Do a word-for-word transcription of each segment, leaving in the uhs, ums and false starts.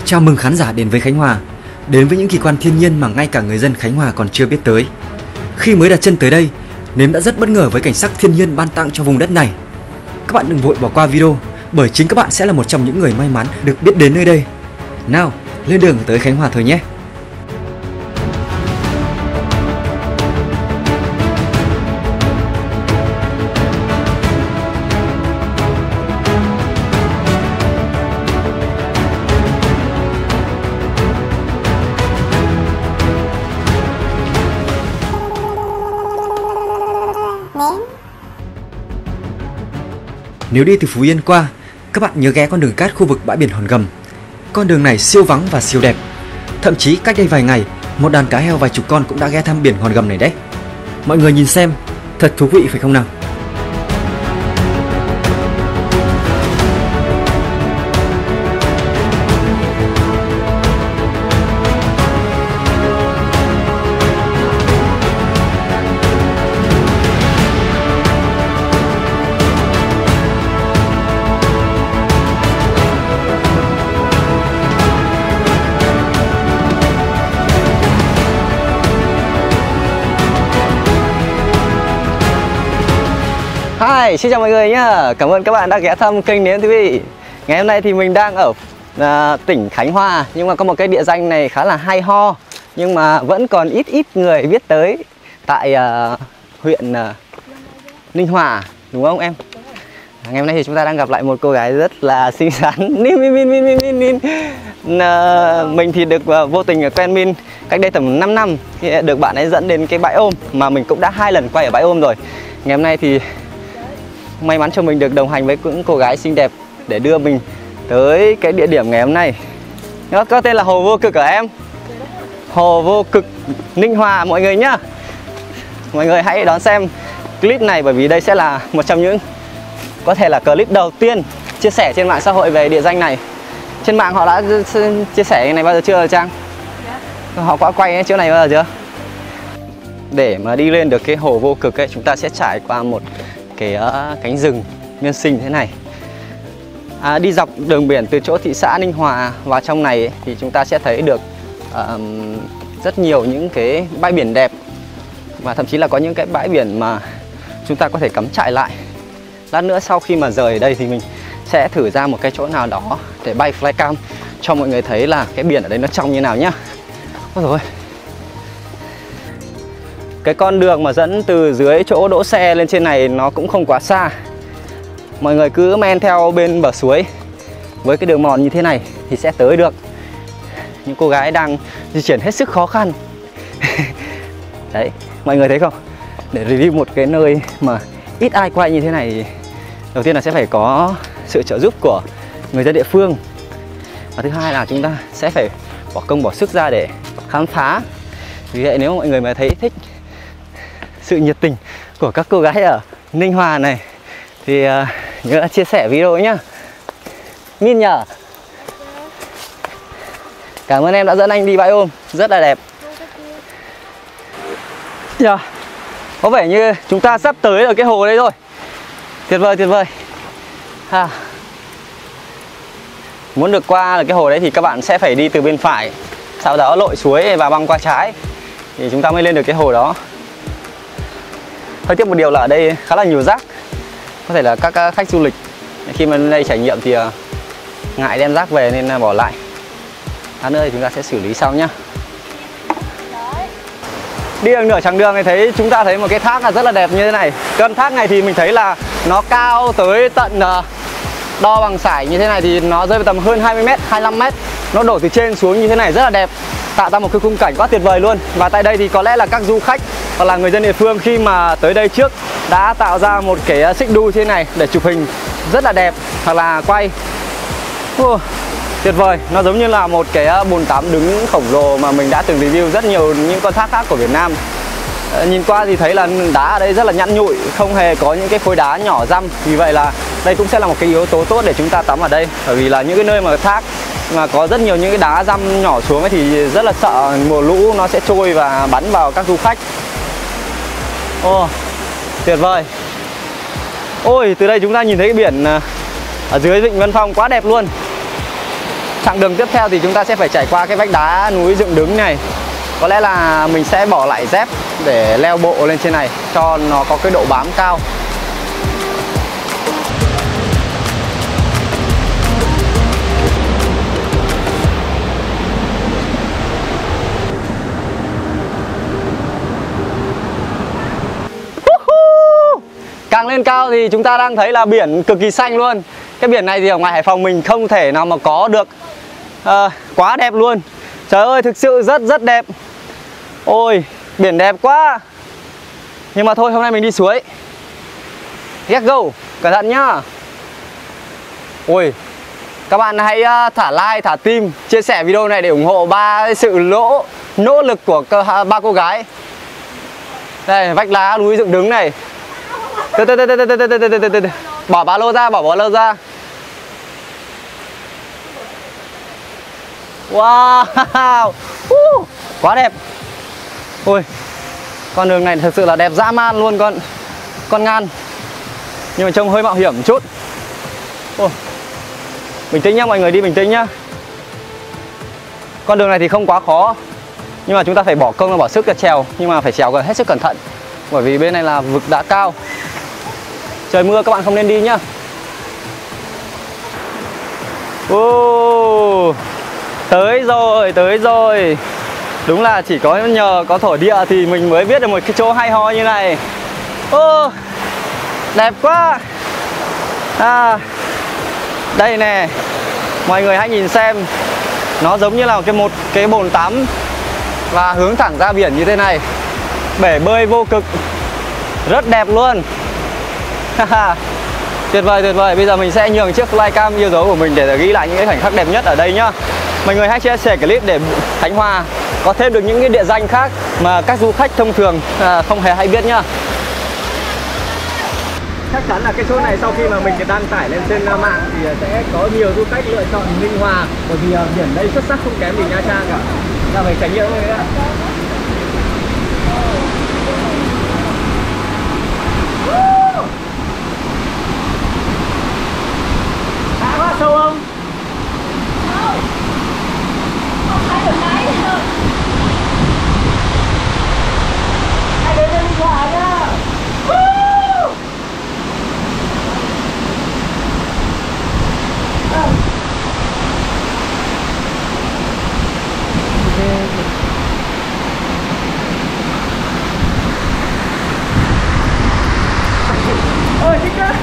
Chào mừng khán giả đến với Khánh Hòa, đến với những kỳ quan thiên nhiên mà ngay cả người dân Khánh Hòa còn chưa biết tới. Khi mới đặt chân tới đây, Nếm đã rất bất ngờ với cảnh sắc thiên nhiên ban tặng cho vùng đất này. Các bạn đừng vội bỏ qua video, bởi chính các bạn sẽ là một trong những người may mắn được biết đến nơi đây. Nào, lên đường tới Khánh Hòa thôi nhé! Nếu đi từ Phú Yên qua, các bạn nhớ ghé con đường cát khu vực bãi biển Hòn Gầm. Con đường này siêu vắng và siêu đẹp. Thậm chí cách đây vài ngày, một đàn cá heo vài chục con cũng đã ghé thăm biển Hòn Gầm này đấy. Mọi người nhìn xem, thật thú vị phải không nào? Hi, xin chào mọi người nhá. Cảm ơn các bạn đã ghé thăm kênh Nếm ti vi. Ngày hôm nay thì mình đang ở uh, tỉnh Khánh Hòa, nhưng mà có một cái địa danh này khá là hay ho, nhưng mà vẫn còn ít ít người biết tới tại uh, huyện uh, Ninh Hòa, đúng không em? Ngày hôm nay thì chúng ta đang gặp lại một cô gái rất là xinh xắn. Min min min min min min. Uh, mình thì được uh, vô tình quen Min cách đây tầm năm năm, thì được bạn ấy dẫn đến cái bãi ôm mà mình cũng đã hai lần quay ở bãi ôm rồi. Ngày hôm nay thì may mắn cho mình được đồng hành với những cô gái xinh đẹp để đưa mình tới cái địa điểm ngày hôm nay. Nó có tên là Hồ Vô Cực hả em? Hồ Vô Cực Ninh Hòa mọi người nhá. Mọi người hãy đón xem clip này, bởi vì đây sẽ là một trong những, có thể là clip đầu tiên chia sẻ trên mạng xã hội về địa danh này. Trên mạng họ đã chia sẻ cái này bao giờ chưa Trang? Họ có quay cái chỗ này bao giờ chưa? Để mà đi lên được cái Hồ Vô Cực ấy, chúng ta sẽ trải qua một cái uh, cánh rừng nguyên sinh thế này. À, đi dọc đường biển từ chỗ thị xã Ninh Hòa vào trong này ấy, thì chúng ta sẽ thấy được uh, rất nhiều những cái bãi biển đẹp, và thậm chí là có những cái bãi biển mà chúng ta có thể cắm trại lại. Lát nữa sau khi mà rời đây thì mình sẽ thử ra một cái chỗ nào đó để bay flycam cho mọi người thấy là cái biển ở đây nó trong như nào nhá. Ôi rồi, cái con đường mà dẫn từ dưới chỗ đỗ xe lên trên này nó cũng không quá xa. Mọi người cứ men theo bên bờ suối với cái đường mòn như thế này thì sẽ tới được. Những cô gái đang di chuyển hết sức khó khăn. Đấy, mọi người thấy không? Để review một cái nơi mà ít ai quay như thế này, đầu tiên là sẽ phải có sự trợ giúp của người dân địa phương, và thứ hai là chúng ta sẽ phải bỏ công bỏ sức ra để khám phá. Vì vậy nếu mọi người mà thấy thích sự nhiệt tình của các cô gái ở Ninh Hòa này thì uh, nhớ chia sẻ video nhá. Min nhờ. Cảm ơn em đã dẫn anh đi bãi ôm, rất là đẹp. Yeah. Có vẻ như chúng ta sắp tới ở cái hồ đây rồi. Tuyệt vời, tuyệt vời. À. Muốn được qua là cái hồ đấy thì các bạn sẽ phải đi từ bên phải, sau đó lội suối và băng qua trái thì chúng ta mới lên được cái hồ đó. Hơi tiếc một điều là ở đây khá là nhiều rác. Có thể là các khách du lịch khi mà lên đây trải nghiệm thì ngại đem rác về nên bỏ lại. Lát nữa thì chúng ta sẽ xử lý sau nhá. Đi được nửa chặng đường thì thấy chúng ta thấy một cái thác là rất là đẹp như thế này. Con thác này thì mình thấy là nó cao tới tận, đo bằng sải như thế này thì nó rơi vào tầm hơn hai mươi mét, hai mươi lăm mét. Nó đổ từ trên xuống như thế này rất là đẹp, tạo ra một cái khung cảnh quá tuyệt vời luôn. Và tại đây thì có lẽ là các du khách hoặc là người dân địa phương khi mà tới đây trước đã tạo ra một cái xích đu thế này để chụp hình rất là đẹp hoặc là quay. uh, Tuyệt vời, nó giống như là một cái bồn tắm đứng khổng lồ mà mình đã từng review rất nhiều những con thác khác của Việt Nam. uh, Nhìn qua thì thấy là đá ở đây rất là nhẵn nhụi, không hề có những cái khối đá nhỏ răm. Vì vậy là đây cũng sẽ là một cái yếu tố tốt để chúng ta tắm ở đây. Bởi vì là những cái nơi mà thác mà có rất nhiều những cái đá răm nhỏ xuống ấy thì rất là sợ mùa lũ nó sẽ trôi và bắn vào các du khách. Ồ, tuyệt vời. Ôi, từ đây chúng ta nhìn thấy cái biển ở dưới Vịnh Vân Phong quá đẹp luôn. Chặng đường tiếp theo thì chúng ta sẽ phải trải qua cái vách đá núi dựng đứng này. Có lẽ là mình sẽ bỏ lại dép để leo bộ lên trên này cho nó có cái độ bám cao. Càng lên cao thì chúng ta đang thấy là biển cực kỳ xanh luôn. Cái biển này thì ở ngoài Hải Phòng mình không thể nào mà có được. à, Quá đẹp luôn. Trời ơi, thực sự rất rất đẹp. Ôi, biển đẹp quá. Nhưng mà thôi, hôm nay mình đi suối. Let's go, cẩn thận nhá. Ôi, các bạn hãy thả like, thả tim, chia sẻ video này để ủng hộ ba sự lỗ nỗ lực của ba cô gái. Đây, vách đá núi dựng đứng này. Từ từ từ từ từ từ từ từ từ bỏ ba lô ra, bỏ ba lô ra. Wow, uh, quá đẹp. Ôi, con đường này thật sự là đẹp dã man luôn con con ngan. Nhưng mà trông hơi mạo hiểm một chút. Ôi, bình tĩnh nhá mọi người, đi bình tĩnh nhá. Con đường này thì không quá khó, nhưng mà chúng ta phải bỏ công và bỏ sức để trèo. Nhưng mà phải trèo hết sức cẩn thận, bởi vì bên này là vực đá cao. Trời mưa các bạn không nên đi nhá. Ô, tới rồi, tới rồi. Đúng là chỉ có nhờ có thổ địa thì mình mới biết được một cái chỗ hay ho như này. Ô, đẹp quá. À, đây nè, mọi người hãy nhìn xem. Nó giống như là một cái, một cái bồn tắm và hướng thẳng ra biển như thế này. Bể bơi vô cực, rất đẹp luôn. Tuyệt vời, tuyệt vời. Bây giờ mình sẽ nhường chiếc flycam yêu dấu của mình để ghi lại những cái khoảnh khắc đẹp nhất ở đây nhá. Mọi người hãy chia sẻ clip để Khánh Hòa có thêm được những cái địa danh khác mà các du khách thông thường à, không hề hay biết nhá. Chắc chắn là cái chỗ này sau khi mà mình đăng tải lên trên mạng thì sẽ có nhiều du khách lựa chọn Ninh Hòa, bởi vì biển đây xuất sắc không kém gì Nha Trang cả. Là phải trải nghiệm thôi đấy ạ. Đã quá sâu không? Không. Không thấy được máy nữa. Hãy đến đây Ninh Hòa nha. Ôi, thích quá.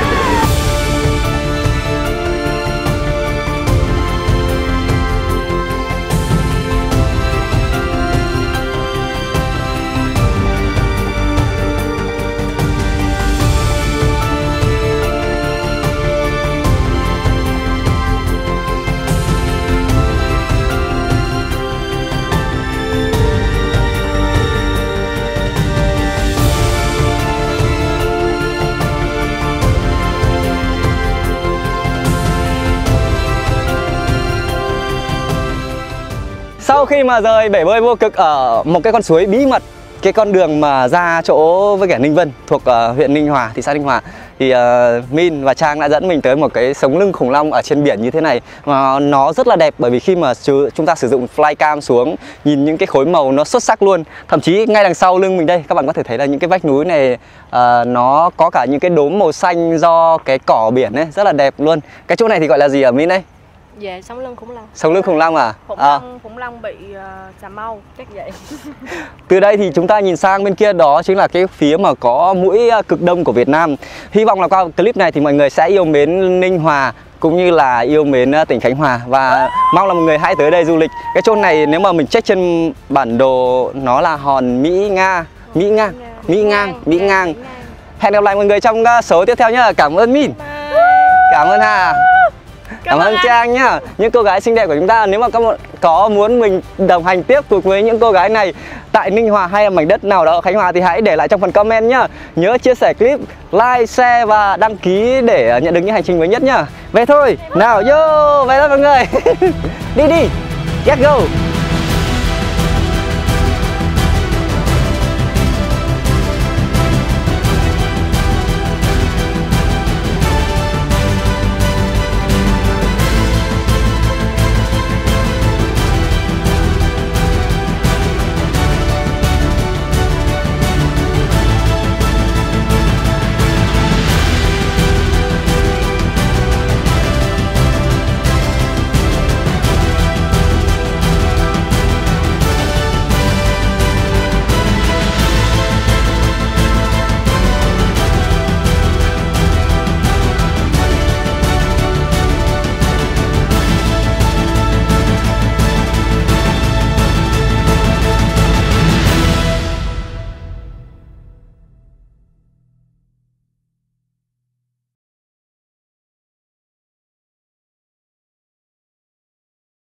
Sau khi mà rời bể bơi vô cực ở một cái con suối bí mật, cái con đường mà ra chỗ với cả Ninh Vân thuộc uh, huyện Ninh Hòa, thị xã Ninh Hòa, thì uh, Min và Trang đã dẫn mình tới một cái sống lưng khủng long ở trên biển như thế này. Mà nó rất là đẹp, bởi vì khi mà chúng ta sử dụng flycam xuống nhìn những cái khối màu nó xuất sắc luôn. Thậm chí ngay đằng sau lưng mình đây các bạn có thể thấy là những cái vách núi này uh, nó có cả những cái đốm màu xanh do cái cỏ biển ấy, rất là đẹp luôn. Cái chỗ này thì gọi là gì ở Min đây? Dạ, sống lưng khủng long. Sống lưng khủng long à? Khủng à. long, khủng long bị uh, Cà Mau, chắc vậy. Từ đây thì chúng ta nhìn sang bên kia, đó chính là cái phía mà có mũi cực đông của Việt Nam. Hy vọng là qua clip này thì mọi người sẽ yêu mến Ninh Hòa cũng như là yêu mến tỉnh Khánh Hòa, và mong là mọi người hãy tới đây du lịch. Cái chỗ này nếu mà mình check trên bản đồ nó là hòn Mỹ Nga, Mỹ Ngang, Mỹ Ngang, Mỹ Ngang. Hẹn gặp lại mọi người trong số tiếp theo nhá. Cảm ơn Min. Cảm ơn Hà. Cảm, Cảm ơn Trang nhá. Những cô gái xinh đẹp của chúng ta. Nếu mà các bạn có muốn mình đồng hành tiếp tục với những cô gái này tại Ninh Hòa hay là mảnh đất nào đó ở Khánh Hòa thì hãy để lại trong phần comment nhá. Nhớ chia sẻ clip, like, share và đăng ký để nhận được những hành trình mới nhất nhá. Về thôi. Nào, vô, về thôi mọi người. Đi đi. Let's go.